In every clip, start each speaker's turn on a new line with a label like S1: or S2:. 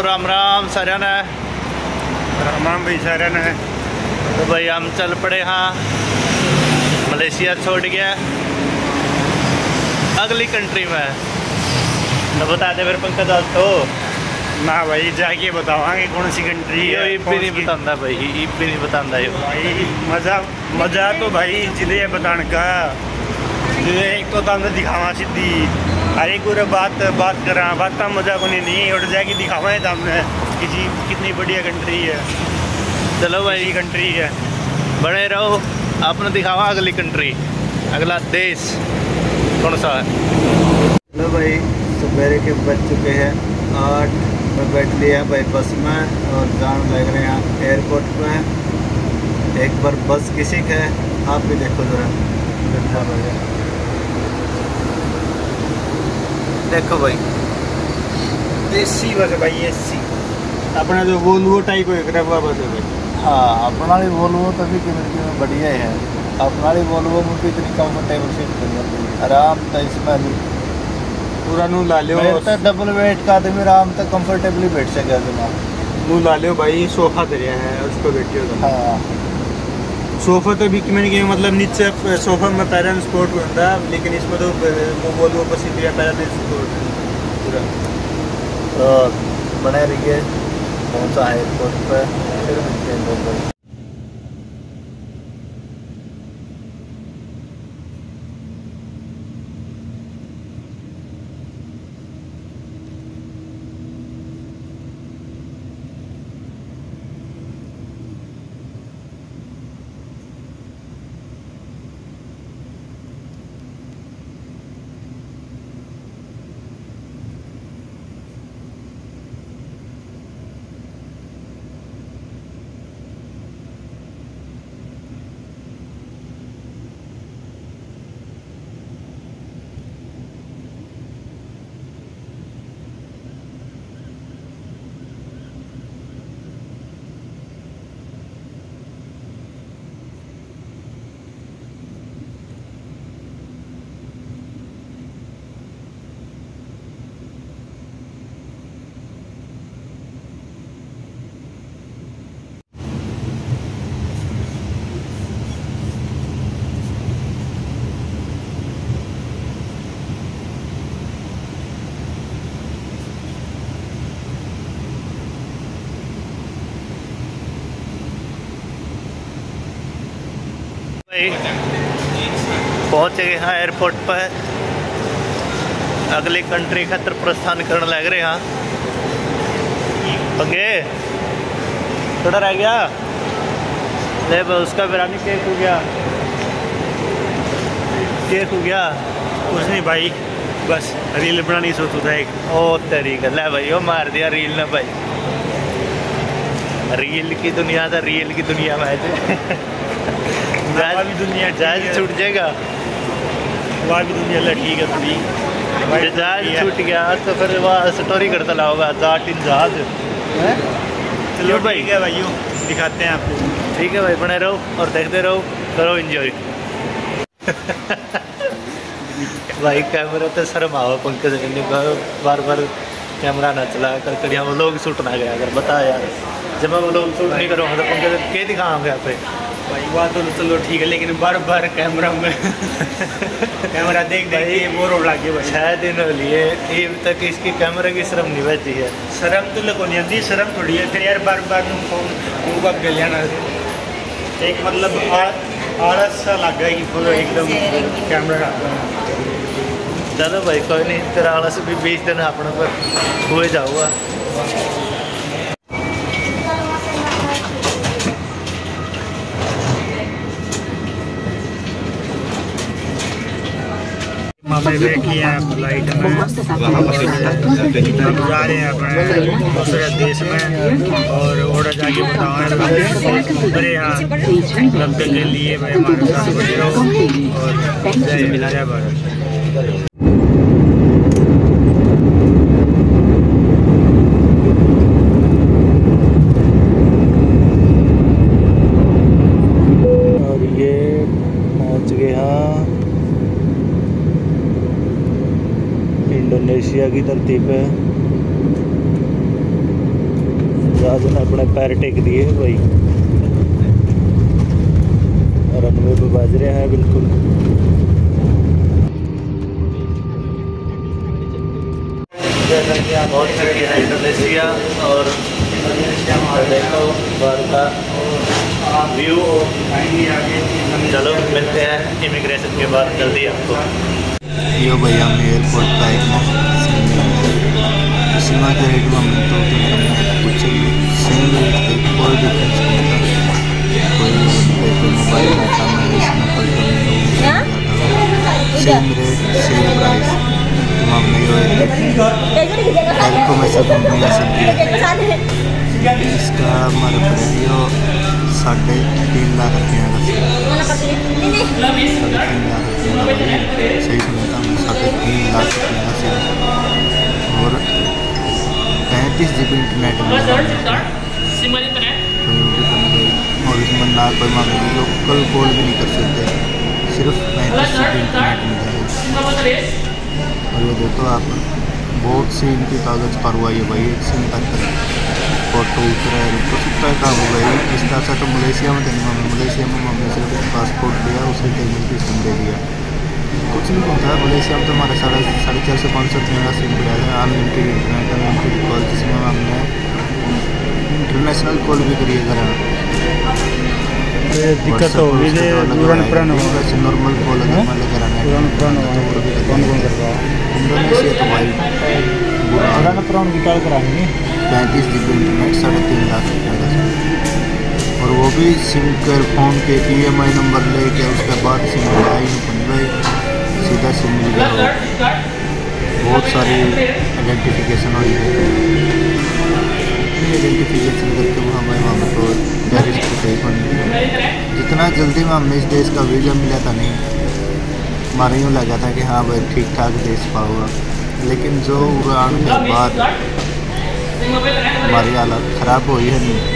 S1: राम राम सारे ने।
S2: राम राम भाई सारे ने।
S1: तो भाई हम चल पड़े हाँ, मलेशिया छोड़ गया अगली कंट्री में। तो बता दे मेरे पंकज आज तो
S2: ना भाई जाके बतावांगे कौन सी कंट्री है।
S1: भी नहीं बतांदा भाई, भी नहीं बतांदा यो
S2: भाई। मजा तो भाई जिले बताने का, एक तो तंद दिखावा सीधी हर एक बात करा बात मजा को नहीं और जाके दिखावा है तमने कितनी बढ़िया कंट्री है।
S1: चलो भाई
S2: कंट्री है,
S1: बने रहो, आपने दिखावा अगली कंट्री, अगला देश कौन सा है।
S3: हेलो भाई, सवेरे के बज चुके हैं 8। मैं बैठ लिया भाई बस में और जान लग रहे हैं एयरपोर्ट में। एक बार बस किसी का है, आप भी देखो ज़रा।
S1: देखो भाई
S2: देसी बस है भाई, एसी अपना जो वोल्वो टाइप है हुआ बस है भाई।
S3: हाँ, अपना वाली वोल्वो तो भी कीमत बढ़िया है। अपना वाली वोल्वो में भी इतनी कंफर्टेबल सीट बन जाती है, आराम था इसमें
S2: पूरा नू ला लियो
S3: तो डबल वेट का आदमी आराम तक कंफर्टेबली बैठ सके
S2: नू ला लियो भाई। सोफा दरिया है उस पर बैठे हो।
S3: हाँ,
S2: सोफा तो भी मैंने मतलब नीचे सोफा में पैरन स्पोर्ट होता, लेकिन इसमें तो वोल्वो पर सीट पैरन स्पोर्ट पूरा।
S3: तो बने रहिए, पहुँचा एयरपोर्ट पर, फिर मिलते हैं लोग।
S1: पहुँच गए हाँ एयरपोर्ट पर, अगली कंट्री खातर प्रस्थान करने लग रहे हाँ। पंगे थोड़ा रह गया ले, उसका बिरानी केक हो गया, केक हो गया।
S2: कुछ नहीं भाई, बस रील बनानी सोचू था एक।
S1: ओ तरीका ले भाई, वो मार दिया रील ने भाई। रील की दुनिया था, रील की दुनिया में भी दुनिया जहाज छूट जाएगा,
S2: वहाँ भी दुनिया ठीक है थोड़ी।
S1: जहाज छूट गया तो फिर वह स्टोरी करता ला होगा जाट इन जहाज।
S2: चलो भाई है भाई, दिखाते हैं आपको।
S1: ठीक है भाई, बने रहो और देखते रहो, करो एंजॉय। भाई कैमरा तो शर्म आओ पंकज ने बार कैमरा ना चला कर करिया वो लोग शूट ना गया अगर बता यार। जब मैं वो लोग शूट नहीं करूँगा तो पंकज क्या दिखाऊंगा यहाँ पे
S2: भाई। बात तो चलो ठीक है, लेकिन बार कैमरा में कैमरा देख के बोर हो लगे भाई।
S1: 6 दिन लिए अभी तक इसकी कैमरे की शर्म नहीं बची है।
S2: शर्म तो लगो नहीं आती, शर्म थोड़ी है फिर यार। बार फोन का गलियाना एक मतलब आलस सा लग गया कि पूरा एकदम कैमरा।
S1: चलो भाई कोई नहीं, तेरा आलस भी 20 दिन अपने पर हुए जाऊगा।
S2: हमें बैठ लिया फ्लाइट में, हम जा रहे हैं अपने दूसरे देश में और ऑर्डर जाके बताओ यहाँ तब तक के लिए भाई हमारे साथ बने रहो और जय भारत।
S3: इंडोनेशिया की धरती पे
S1: जहाज ने अपने पैर टेक दिए भाई, रनवे पे बाज रहे हैं बिल्कुल। बहुत चुकी है इंडोनेशिया और देखो बाहर का व्यू। चलो मिलते हैं इमिग्रेशन के बाद जल्दी आपको।
S3: यो भैया हम एयरपोर्ट का एक सीमा के रेट में हमने तो कुछ सेम रेट पे कोई डिफरेंस नहीं था, कोई मोबाइल डाटा में इसमें कोई सेम रेट सेम प्राइस। तो हमने यो एल्कोमेसा कंपनी से किया, इसका हमारे प्रेडियो 3.5 लाख रुपये का, 3.5 लाख रुपये सही सुना था मैं, 3.5 लाख रुपये का सिम और 35 GB इंटरनेट और इसमें ना कोई मांगे लोकल कॉल भी नहीं कर सकते, सिर्फ 35 GB इंटरनेट मिल जाएगा। और ये देखो आप बहुत सी इनकी कागज़ पर हुआ है भाई, एक सिम कर फोटो उतरा है तो सकता है काम हो भाई। इस तरह से तो मलेशिया में नहीं मांगे, मलेशिया में हमने सिर्फ एक पासपोर्ट दिया, उसे टेबल की सिम दे दिया, कुछ नहीं होता है। मलेशिया में तो हमारे 450 से 500 का सिम पड़ा है, अनलिमिटेड इंटरनेट, अनलिमिटेड कॉल, जिसमें हमने इंटरनेशनल कॉल भी करिए घर
S2: दिक्कत होगी
S3: नॉर्मल कॉल अगर मान लेकर आना इंडोनेशिया तो भाई
S1: पुराना निकाल कर आएंगे।
S3: 35 GB इंटरनेट 3.5 लाख रुपये का, और वो भी सिम के फ़ोन के EMI नंबर लेके उसके बाद सिम लगाई सीधा सिम मिल गया। बहुत सारी आइडेंटिफिकेशन हुई है, आइडेंटिफिकेशन करके वो हमें वहाँ तो टेरिस्ट को सही पड़ गई। जितना जल्दी में हमने इस देश का वीज़ा मिला था नहीं, हमारा यूँ लगा था कि हाँ भाई ठीक ठाक देश पाऊँगा, लेकिन जो उड़ान के बाद हमारी हालत ख़राब हुई है नहीं,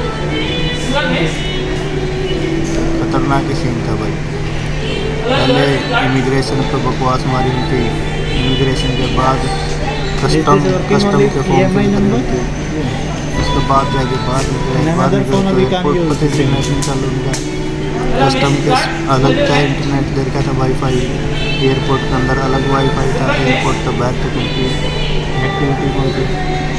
S3: खतरनाक सीन था भाई। पहले इमिग्रेशन पर बकवास मारी हुई थी, इमिग्रेशन के बाद कस्टम के फॉर्म फिल करनी थी, उसके बाद जाके बाद एयरपोर्ट पर सिग्नेचर चालू उनका कस्टम के अलग का इंटरनेट दे रखा था, वाईफाई एयरपोर्ट के अंदर अलग वाईफाई था, एयरपोर्ट तो बाहर तक उनकी एक्टिविटी मौजूद,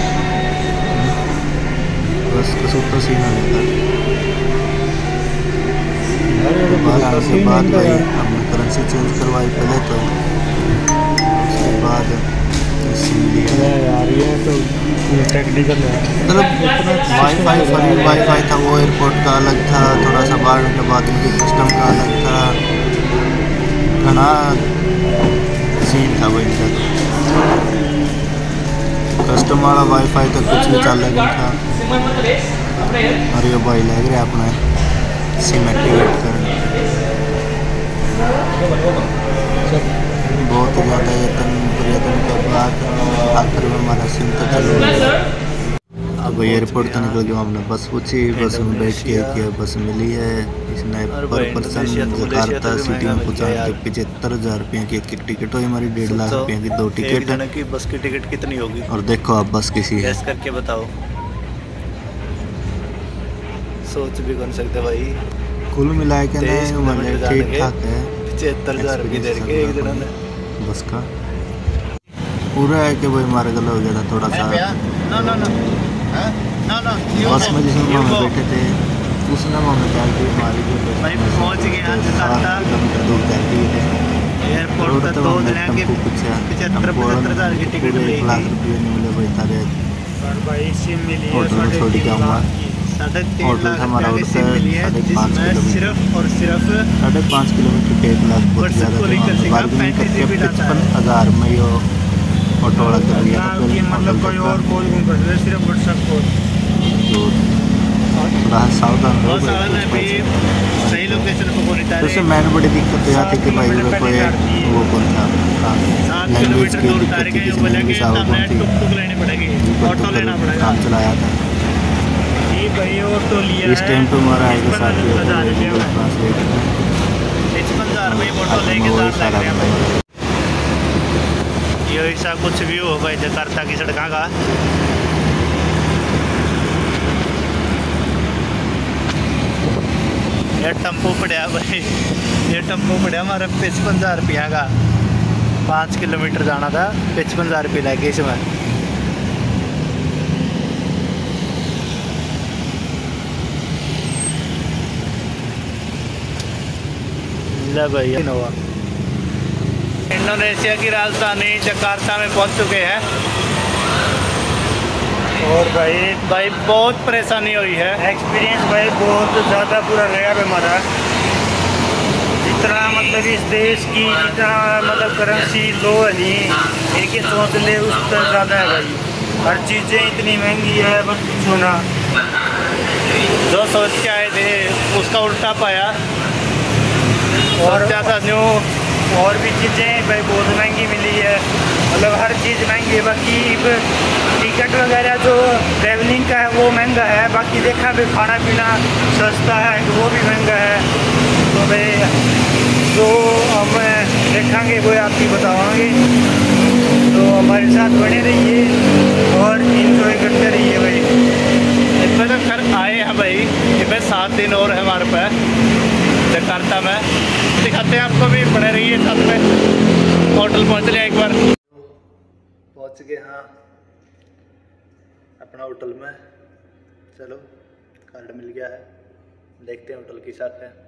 S3: बस कसूर तो सीन आ गया था। उसके बाद भाई हमने करेंसी चेंज करवाई पहले, तो उसके बाद
S1: यार ये तो टेक्निकल है,
S3: मतलब वाईफाई था वो एयरपोर्ट का अलग था, थोड़ा सा बाहर के बाद उनके सिस्टम का अलग था, घना सीन था वो इनका। कस्टम वाला वाईफाई तक कुछ भी चल नहीं था। और ये भाई लग रहा है अपना सिम एक्टिवेट करना, बहुत ज़्यादा प्रयत्न के बाद आखिर में हमारा सिम तो चल गया। अब एयरपोर्ट तो निकल गया, हमने बस पूछी, बस में बैठ के बस मिली है, इसने पर पर्सन जकार्ता सिटी में पहुँचा के 75,000 रुपये की एक टिकट हुई हमारी, 1.5 लाख रुपये की 2 टिकट
S1: की। बस की टिकट कितनी होगी
S3: और देखो आप बस किसी है
S1: करके बताओ, सोच भी कर सकते भाई।
S3: कुल मिला के नहीं ठीक ठाक है,
S1: 75,000 रुपये दे के एक दिन
S3: बस का पूरा है कि भाई हमारा गला हो गया था थोड़ा सा। बस में जिसमें हम बैठे थे उसने हमें क्या कि हमारी
S1: पहुँच गए
S3: 7 किलोमीटर दूर कर दिए थे
S1: एयरपोर्ट तक, तो
S3: हमको पूछा
S1: 75,000 की टिकट
S3: 1 लाख रुपये नहीं मिले भाई तारे होटल में छोड़ के आऊँगा। होटल था हमारा होटल 5.5 किलोमीटर के 1 लाख बहुत ज़्यादा बार्गेनिंग करके 55,000 में ये ऑटो वाला कर लिया था। तो थोड़ा सावधान हो
S1: सही लोकेशन पर पहुंचा रहे।
S3: तो मैंने बड़ी दिक्कत तो आती कि भाई कोई वो कौन था लैंग्वेज की दिक्कत थी, किसी ने इंग्लिश आवा कौन थी, ऑटो लेना पड़ेगा, काम चलाया था। इस टाइम पे हमारा आएगा 7,000
S1: ये ऐसा कुछ भी होगा जकार्ता की सड़क का। ये टेम्पो पड़ा भाई, ये टेम्पो पड़ा हमारा 55,000 रुपया का। 5 किलोमीटर जाना था, 55,000 रुपये लगे इसमें। ले भाई इनोवा। इंडोनेशिया की राजधानी जकार्ता में पहुंच चुके हैं और भाई बहुत परेशानी हुई है।
S2: एक्सपीरियंस भाई बहुत ज़्यादा पूरा रहा है हमारा। जितना मतलब इस देश की जितना मतलब करेंसी लो है नहीं, एक ही सोच ले उस पर ज़्यादा है भाई। हर चीज़ें इतनी महंगी है, बस पूछो ना।
S1: जो सोच के आए थे उसका उल्टा पाया और ज़्यादा न्यू।
S2: और भी चीज़ें भाई बहुत महंगी मिली है, मतलब हर चीज़ महंगी है। बाकी टिकट वगैरह जो ट्रैवलिंग का है वो महंगा है, बाकी देखा भी खाना पीना सस्ता है वो भी महंगा है। तो भाई जो हम देखेंगे वो आपकी बतावाएंगे, तो हमारे साथ बने रहिए और इन्जॉय करते रहिए भाई।
S1: इसमें तो घर आए हैं भाई, इसमें 7 दिन और है हमारे पास जकार्ता में। दिखाते हैं आपको भी, बने रहिए साथ में। होटल पहुंच लिया, एक बार पहुंच गए हाँ अपना होटल में। चलो कार्ड मिल गया है, देखते हैं होटल के साथ है।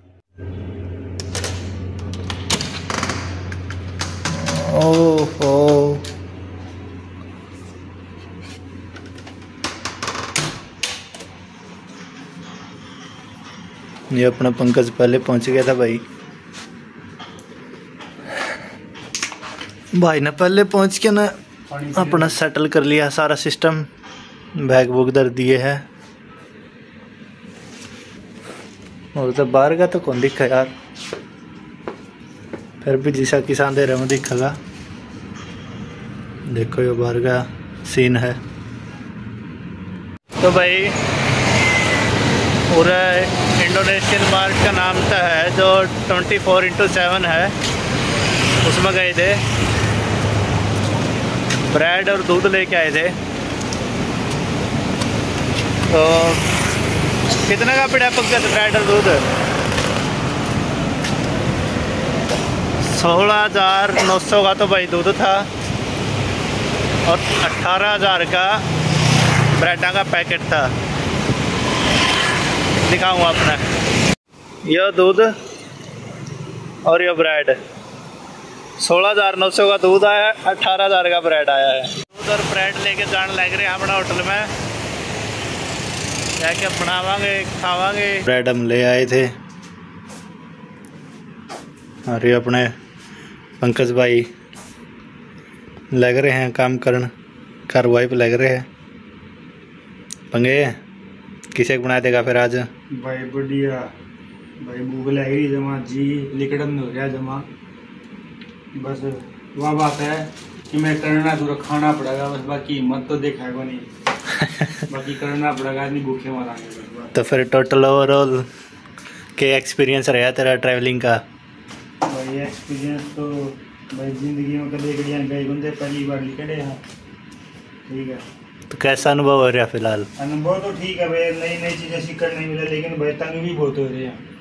S1: ओहो ये अपना पंकज पहले पहुंच गया था भाई ने पहले पहुंच के ना अपना सेटल कर लिया सारा सिस्टम। बैग बुक दर दिए है और तो बाहर का तो कौन दिखा यार, फिर भी जिसा किसान दे रहे हो दिखेगा। देखो ये बाहर का सीन है। तो भाई पूरा इंडोनेशियन मार्ट का नाम तो है जो 24/7 है, उसमें गए थे। ब्रेड और दूध लेके आए थे। तो कितने का पड़ा पंकज ब्रेड और दूध? 16,900 का तो भाई दूध था और 18,000 का ब्रेडा का पैकेट था। दिखाऊंगा अपना यह दूध और यह ब्रेड। 16,900 का दूध आया, 18,000 का ब्रेड आया है। दूध और ब्रेड लेके जाने लग रहे हैं अपना होटल में, जाके बनावांगे खावांगे। ब्रेड हम ले आए थे और ये अपने पंकज भाई लग रहे हैं काम करन, कार्रवाई पे लग रहे हैं। पंगे किसे बना देगा फिर आज?
S2: भाई बढ़िया भाई, भूख लग रही जमा, जी लिकड़न हो गया जमा। बस वह बात है कि मैं करना थोड़ा खाना पड़ेगा बस, बाकी हिम्मत तो देखाएगा नहीं। बाकी करना पड़ेगा, नहीं भूखे मरांगे।
S1: तो फिर टोटल ओवरऑल के एक्सपीरियंस रहा तेरा ट्रैवलिंग का?
S2: भाई एक्सपीरियंस तो भाई जिंदगी में कभी कड़ियाँ गए बंदे पहली बार निकले हैं, ठीक है।
S1: तो कैसा अनुभव हो रहा फिलहाल?
S2: अनुभव तो ठीक है भाई, नई नई चीज़ें सीखने नहीं मिले, लेकिन भाई तंग भी बहुत हो रही हैं।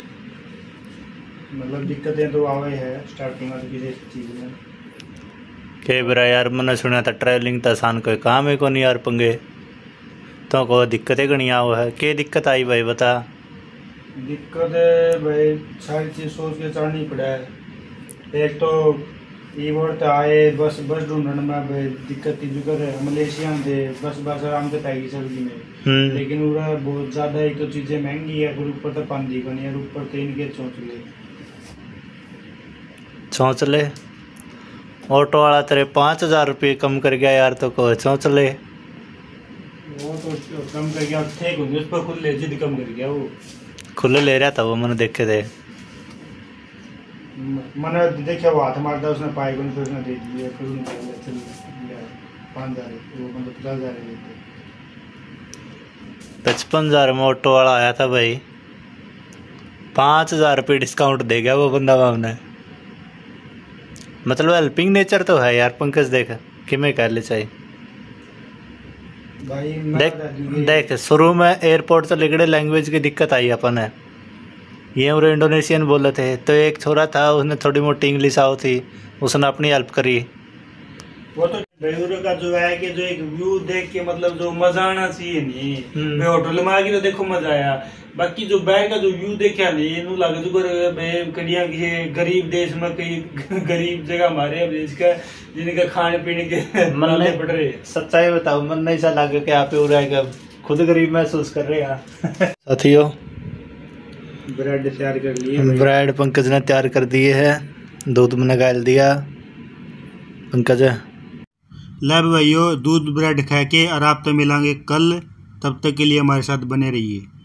S2: मतलब दिक्कतें तो आवे है स्टार्टिंग में किसी चीज़ में।
S1: के बरा यार मैंने सुना था ट्रैवलिंग तो आसान कोई काम है को नहीं यार पंगे, तो को दिक्कतें गणी आओ है। क्या दिक्कत आई भाई बता?
S2: दिक्कत भाई सारी चीज़ सोच के चढ़नी पड़ा है। एक तो ईवोर्ड आए बस ढूंढने में भाई दिक्कत थी, जो मलेशिया में थे बस आराम से पैगी सब्जी में, लेकिन उरा बहुत ज़्यादा एक तो चीज़ें महंगी है, फिर ऊपर तो पानी को नहीं है, ऊपर तो इनके
S1: चौंच ले। ऑटो वाला तेरे 5,000 रुपये कम कर गया यार, तो को चौंच ले।
S2: वो तो कम कर गया थे, उस पर खुले जिद कम कर गया, वो
S1: खुले ले रहा था वो, मैंने देखे थे।
S2: मैंने देखा वो हाथ मारता उसने पाए को, फिर उसने दे दिया, फिर उन्होंने 5,000 वो मतलब 50,000 लेते।
S1: 55,000 में ऑटो वाला आया था भाई, 5,000 रुपये डिस्काउंट दे गया वो बंदा हमने। मतलब हेल्पिंग नेचर तो है यार पंकज, देख कि मैं कर ले चाहिए
S2: भाई।
S1: देख शुरू में एयरपोर्ट तो लिगड़े लैंग्वेज की दिक्कत आई अपन है, ये और इंडोनेशियन बोले थे, तो एक छोरा था उसने थोड़ी मोटी इंग्लिश आओ थी, उसने अपनी हेल्प करी।
S2: वो तो बेंगलुरु का जो है कि जो एक व्यू देख के मतलब जो मजा आना चाहिए नहीं, होटल में आके तो देखो मजा आया, बाकी जो बैग का जो व्यू देखा नहीं इनू लगे तो कड़िया किसी गरीब देश में कई गरीब जगह हमारे देश का जिनका खाने पीने के
S1: मन नहीं
S2: पड़ रहे।
S1: सच्चाई बताओ, मन नहीं सा लगे कि आप खुद गरीब महसूस कर रहे हैं। साथियों
S2: ब्रेड तैयार कर लिए,
S1: ब्रेड पंकज ने तैयार कर दिए है, दूध में निकाल दिया पंकज।
S2: ले भाइयों दूध ब्रेड खा के और आप तो मिलांगे कल, तब तक के लिए हमारे साथ बने रहिए।